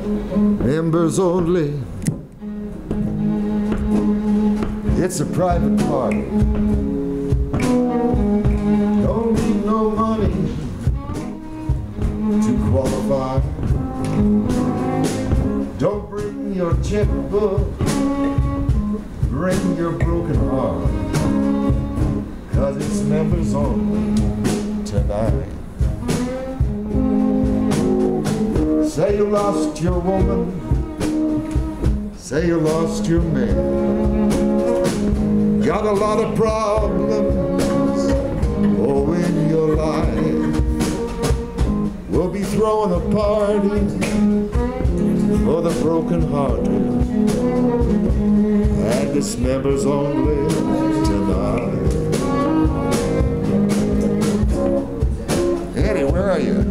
members only. It's a private party. Don't need no money to qualify. Don't bring your checkbook, bring your broken heart, 'cause it's members only tonight. Say you lost your woman, say you lost your man. Got a lot of problems, oh, in your life. We'll be throwing a party for the broken-hearted, and it's members only tonight. Eddie, where are you?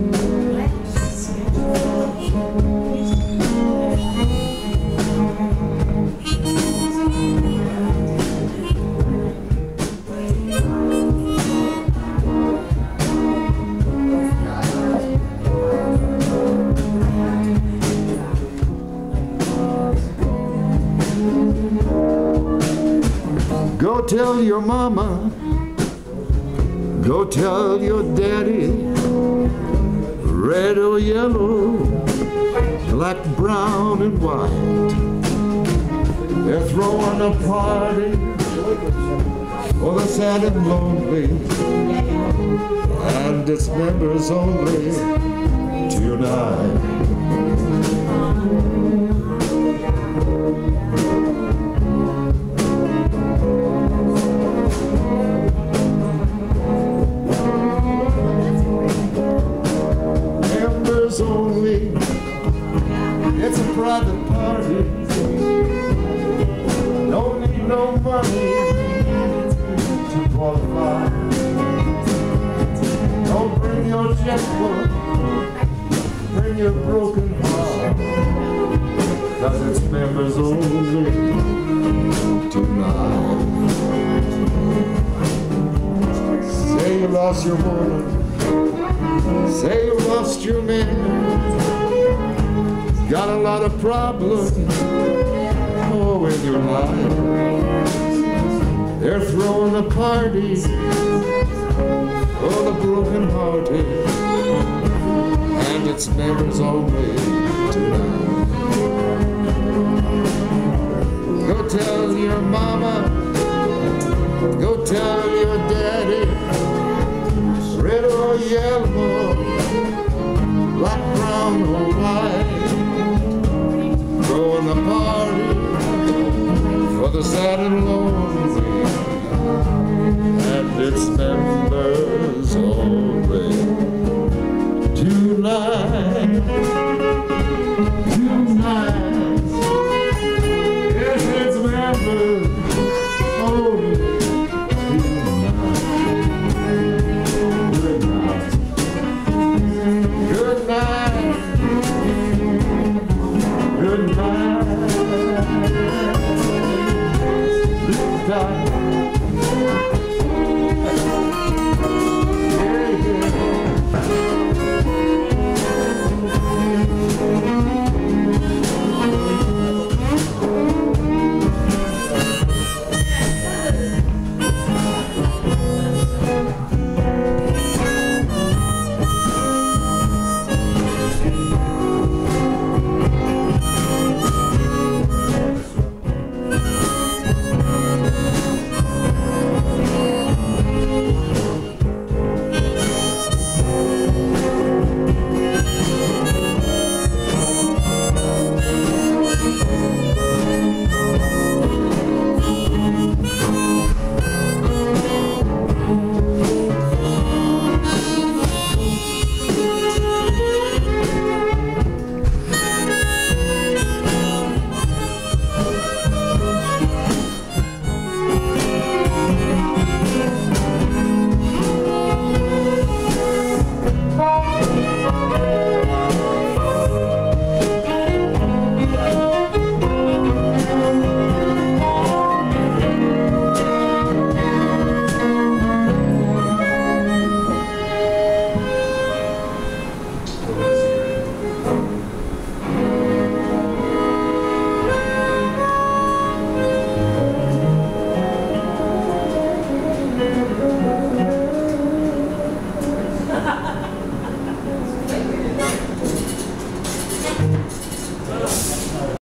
Go tell your mama, go tell your daddy, red or yellow, black, brown, and white. They're throwing a party for the sad and lonely, and it's members only tonight. Only, it's a private party. Don't need no money to qualify. Don't bring your checkbook, bring your broken heart, 'cause it's members only tonight. Say you lost your woman, say you lost your man. Got a lot of problems, oh, in your life. They're throwing a party for the broken-hearted, and it's members only tonight. Go tell your mama, go tell your daddy, red or yellow, black, brown, or white. Throwing a party for the sad and lonely, and it's members only tonight.